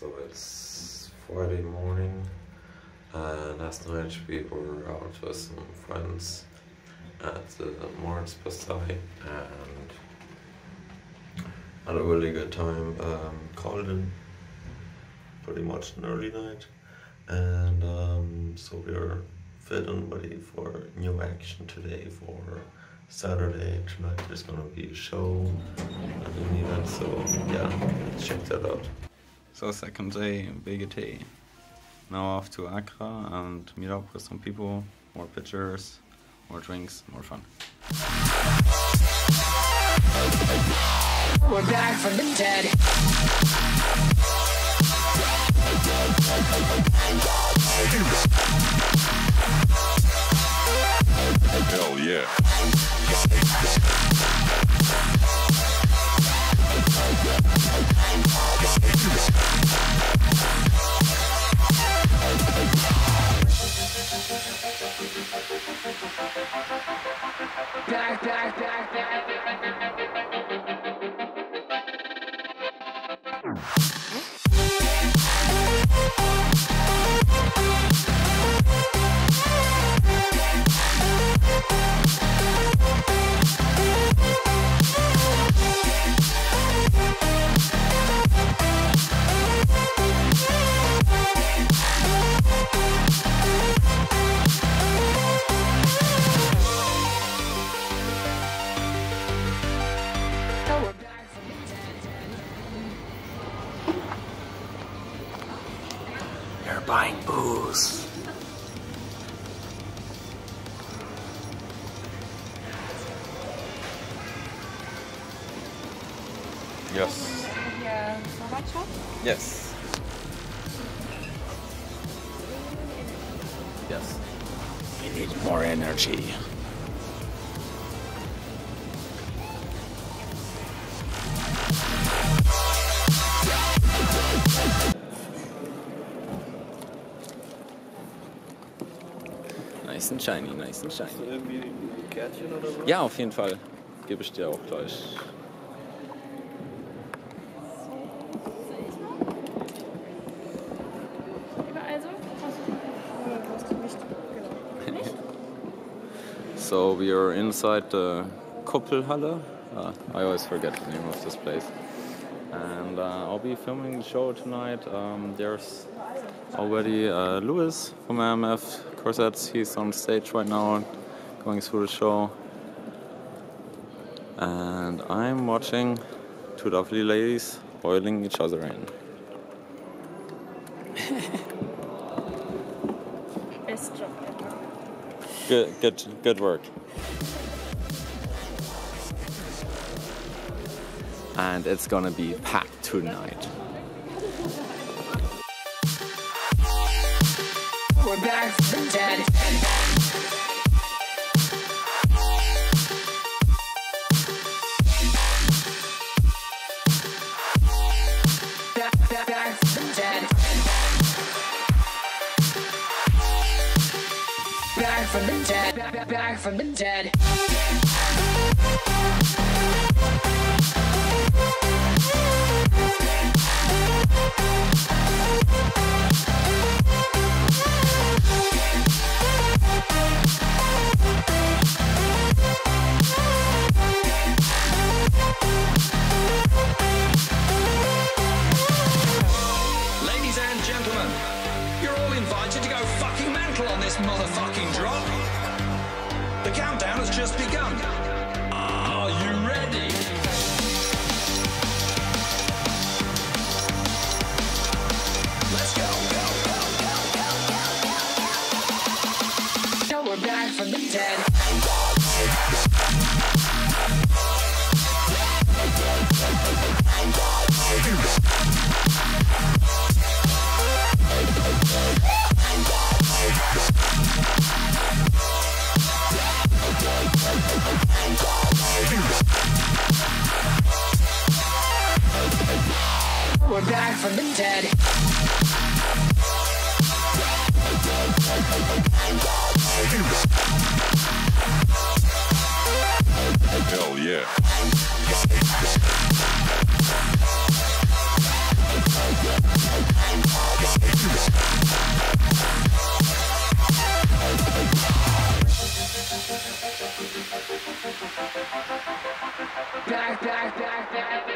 So it's Friday morning, and last night we were out with some friends at the Morgenspastei and had a really good time. Called in pretty much an early night, and so we're fit and ready for new action today for Saturday. Tonight there's gonna be a show and an event, so yeah, let's check that out. So second day, BGT. Now off to Accra and meet up with some people, more pictures, more drinks, more fun. We're back from the dead. Hell yeah. Back. They're buying booze. Yes. Here for hot shop? Yes. Yes. We need more energy. Nice and shiny, nice and shiny. Hast du irgendwie ein Kärtchen oder so? Ja, auf jeden Fall. Gebe ich dir auch gleich. Überall so? Hast du nicht? Genau. Nicht? So we are inside the Kuppelhalle. I always forget the name of this place. And I'll be filming the show tonight. There's already Louis from AMF Corsets. He's on stage right now, going through the show. And I'm watching two lovely ladies boiling each other in. Best job ever. Good work. And it's gonna be packed tonight. We're back from the dead. Back from the dead. Back from the dead. Back from the dead. Ladies and gentlemen, you're all invited to go fucking mental on this motherfucking drop. The countdown has just begun. Are you ready? Let's go. Now we're back from the dead. We're back from the dead. Hell yeah. Yeah. back, back, back, back.